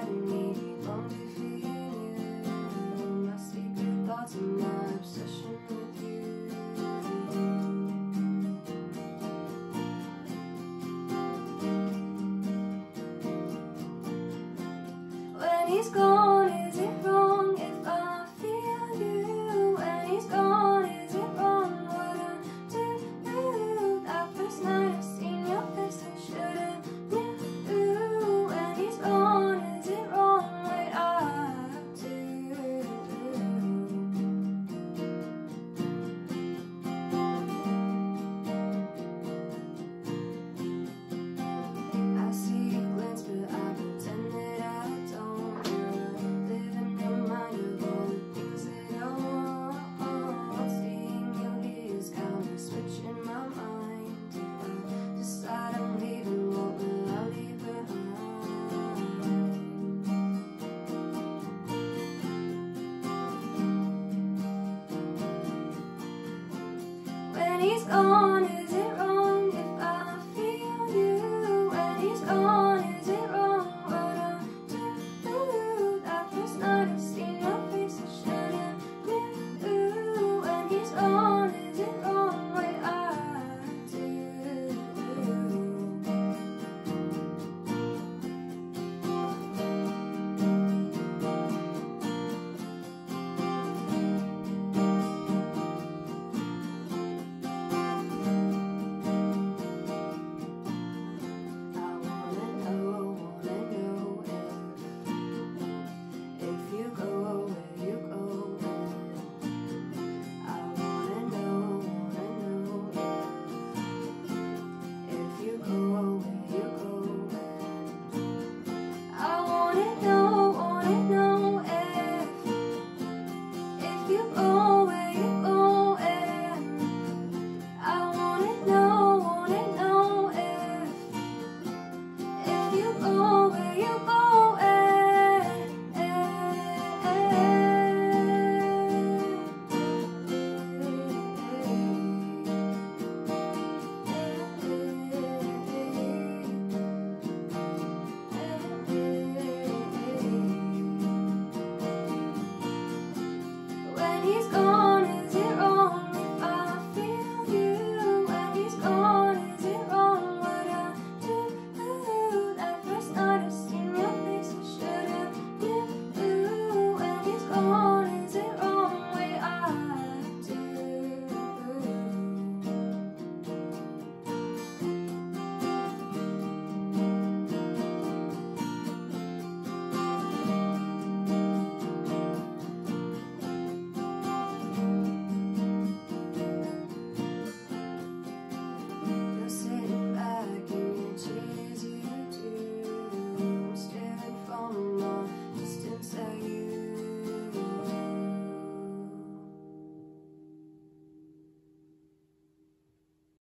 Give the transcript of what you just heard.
hiding me only for you. My secret thoughts and my obsession with you. When he's gone, is it wrong if I feel you? When he's gone, is it wrong what I do? That first night I seen your face, I should've knew. When he's gone, is it wrong what I do? I see you glance, but I pretend that I don't. Living in mind of all the things that I want. Seeing you here is got me switching my mind. If I decide I'm leaving, what will I leave behind? When he's gone,